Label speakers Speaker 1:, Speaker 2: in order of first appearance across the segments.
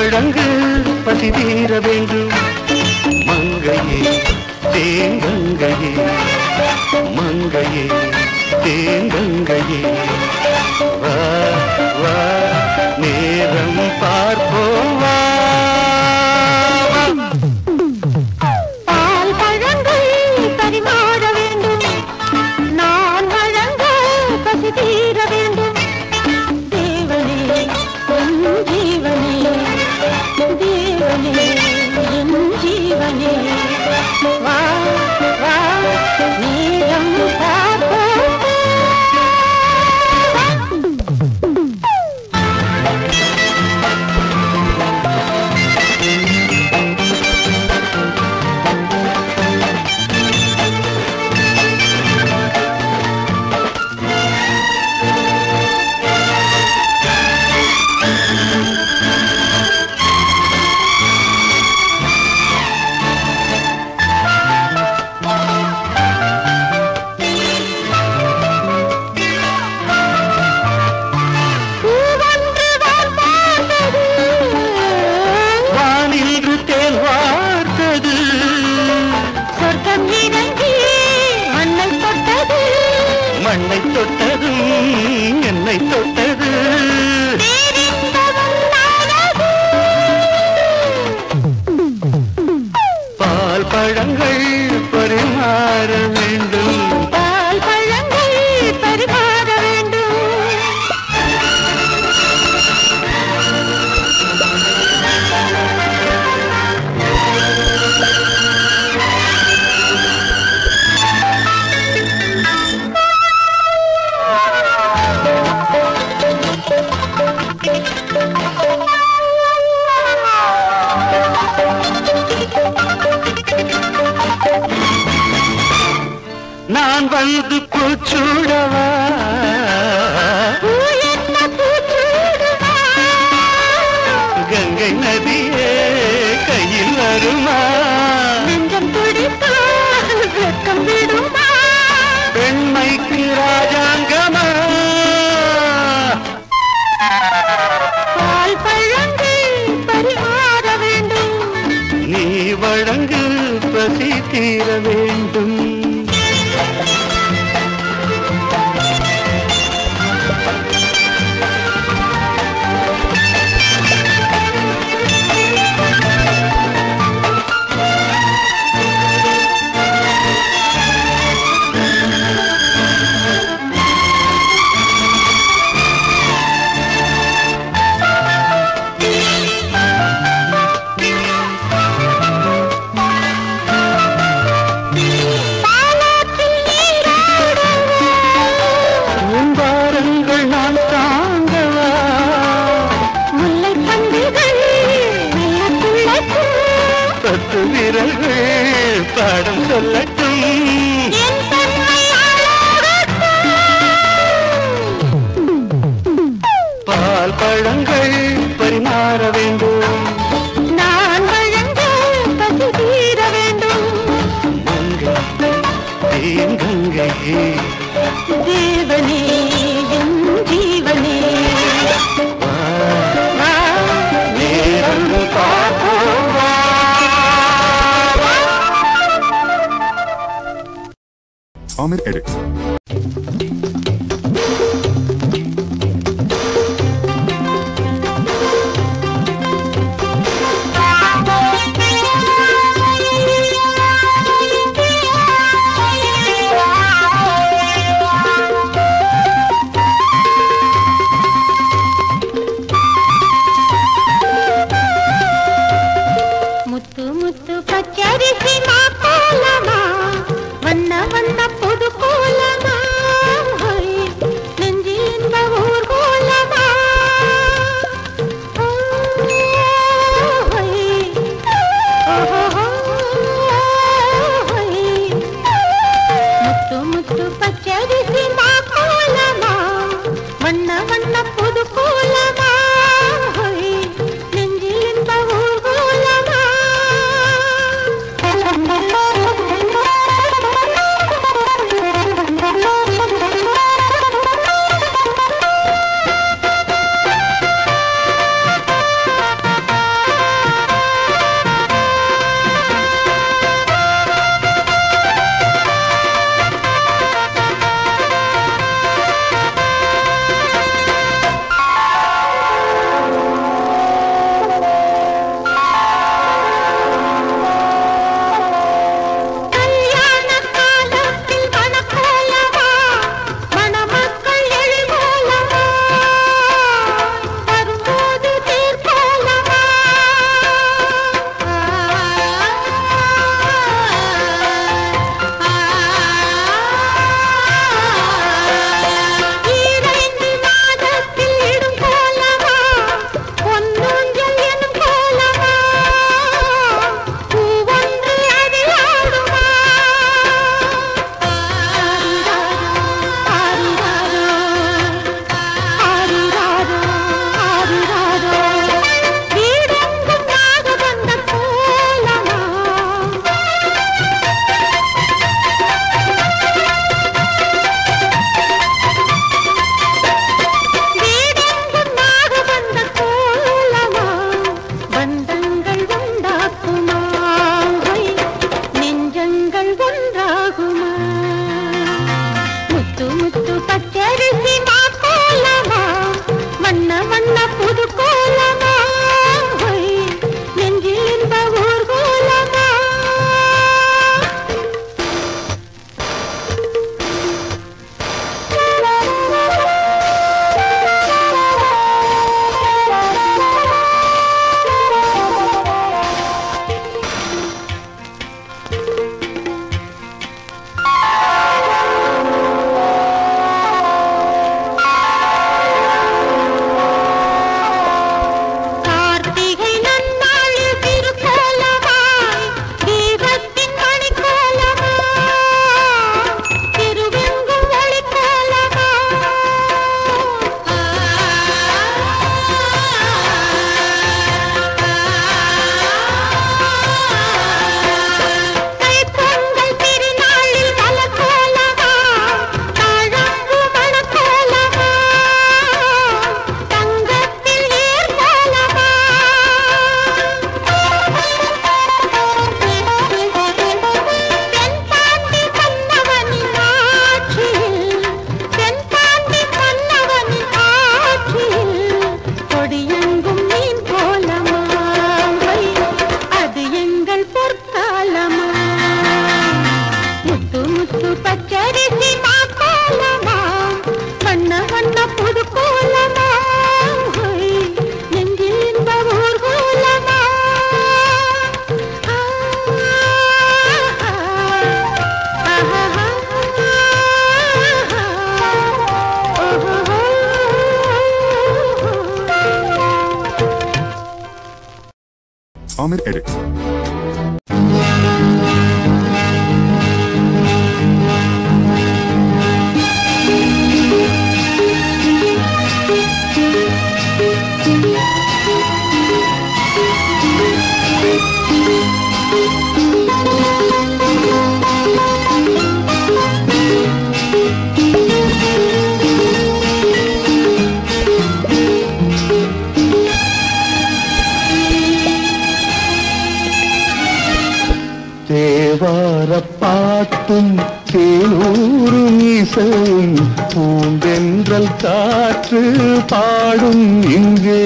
Speaker 1: பழங்கு பசி தீர வேண்டும் மங்கையே தேங்கங்கையே மங்கையே தேங்கங்கையே வா வா நேரம் பார்ப்போம் வா
Speaker 2: பால் பழங்கள் பரிமாற வேண்டும் நான் வழங்க பசி தீர வேண்டும் தேவனே என் ஜீவனே தேவனே என் ஜீவனே வா வா நேரம் பார்ப்போம்
Speaker 1: மண்ணை தொட்டதும் என்னை தொட்டது பால் பழங்கள் பரிமாற வேண்டும்
Speaker 2: பால் பழங்கள் பரிமாற வேண்டும்
Speaker 1: நான் வந்து பூச்சூடவா கங்கை நதியே கையில் வருமா
Speaker 2: நெஞ்சம் துடித்தால் வெட்கம் விடுமா
Speaker 1: பெண்மைக்கு ராஜாங்கமா
Speaker 2: பால் பழங்கள் பரிமாற வேண்டும்
Speaker 1: நீ வழங்கு பசி தீர வேண்டும் வீரர்கள் பாடம் சொல்லட்டும் பால் பழங்கள் பரிமாற வேண்டும்
Speaker 2: நான் வழங்க பசி தீர வேண்டும்
Speaker 1: தேங்கங்கையே
Speaker 2: தேவனே என் ஜீவனே
Speaker 1: நேரம் பார்ப்போம்
Speaker 3: Amir Edits.
Speaker 2: முத்து முத்து பச்சரிசி மாக்கோலமா வண்ண வண்ண புது கோலமா நெஞ்சில் இன்ப ஊர் கோலமா முத்து முத்து பச்சரிசி மாக்கோலமா வண்ண வண்ண புது கோலமா நெஞ்சில் இன்ப ஊர் கோலமா
Speaker 3: Amir Edits.
Speaker 1: தேவாரப்பாட்டும் தேனூரும் இசையும் பூந்தென்றல் காற்று பாடும் இங்கே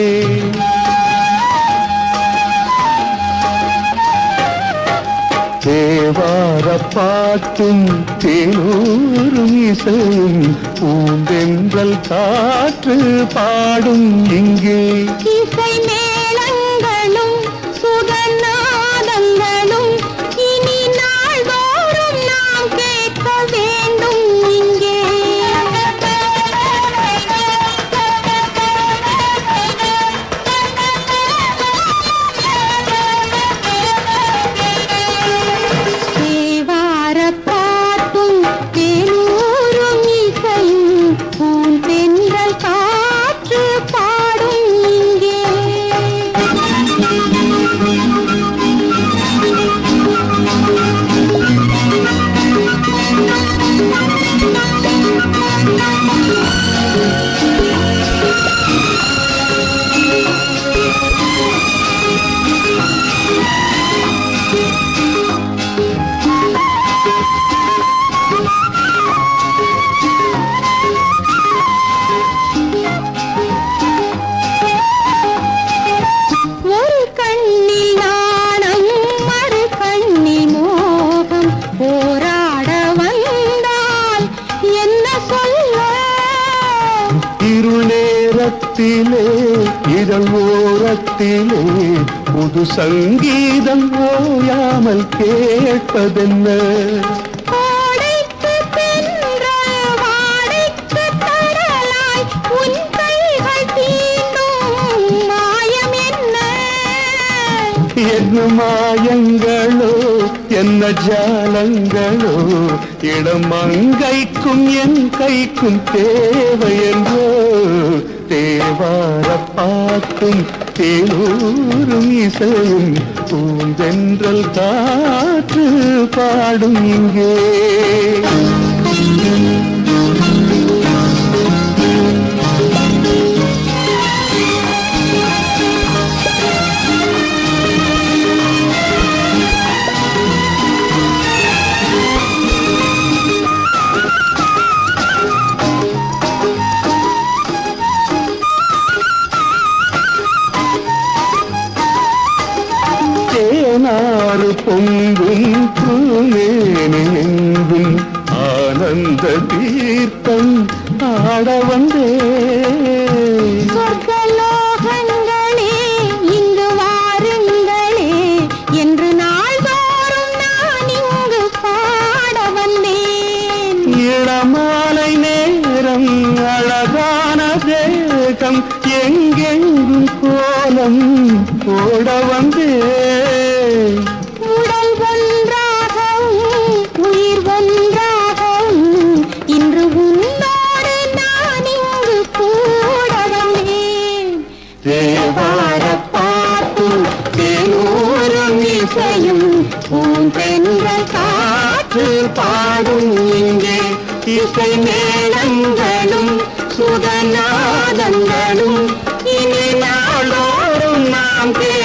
Speaker 1: தேவாரப்பாட்டும் தேனூரும் இசையும் பூந்தென்றல் காற்று பாடும் இங்கே
Speaker 2: இசை மேளங்களும் சுகநாதங்களும் இனி நாள்தோறும் நாம் கேட்க வேண்டும் இங்கே தேவாரப்பாட்டும் தேனூரும் இசையும் பூந்தென்றல் காற்று பாடும் இங்கே ஒரு கண்ணில் நாணம் மறு கண்ணில் மோகம் போராட வந்தால் என்ன சொல்ல
Speaker 1: இருள் நேரத்திலே இதழ் ஓரத்திலே புது சங்கீதம் ஓயாமல் கேட்பதென்ன
Speaker 2: கோடைக்கு தென்றல் வாடைக்கு தரலாய் உன் கைகள் தீண்டும் மாயம் என்ன
Speaker 1: என்ன மாயங்களோ என்ன ஜாலங்களோ இடம் அங்கைக்கும் என் கைக்கும் தேவை என்றோ தேவாரப்பாட்டும் தேனூரும் இசையும் பூந்தென்றல் காற்று பாடும் இங்கே தேனாறு பொங்கும் பூமேனெங்கும் ஆனந்த தீர்த்தம் ஆட வந்தே
Speaker 2: சொர்க்கலோகங்களே இங்கு வாருங்களே என்று நாள்தோறும் நான் இங்கு பாட வந்தேன்
Speaker 1: இளமாலை நேரம் அழகான தேகம் எங்கெங்கும் கோலம் போட வந்தே
Speaker 2: உடல் ஒன்றாகவும் உயிர் ஒன்றாகவும் இன்று உன்னோடு நான் இங்கு கூட வந்தேன்
Speaker 1: தேவாரப்பாட்டும் தேனூரும் இசையும் பூந்தென்றல் காற்று பாடும் இங்கே இசை மேளங்களும் சுகநாதங்களும் இனி நாளோறும் நாம்